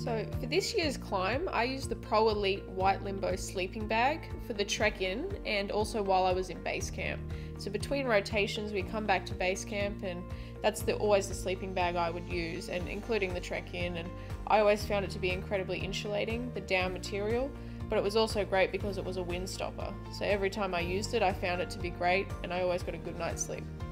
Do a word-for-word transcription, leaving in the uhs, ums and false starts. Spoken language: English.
So for this year's climb, I used the Pro Elite White Limbo sleeping bag for the trek in and also while I was in base camp. So between rotations, we come back to base camp, and that's the, always the sleeping bag I would use, and including the trek in. And I always found it to be incredibly insulating, the down material, but it was also great because it was a wind stopper. So every time I used it, I found it to be great, and I always got a good night's sleep.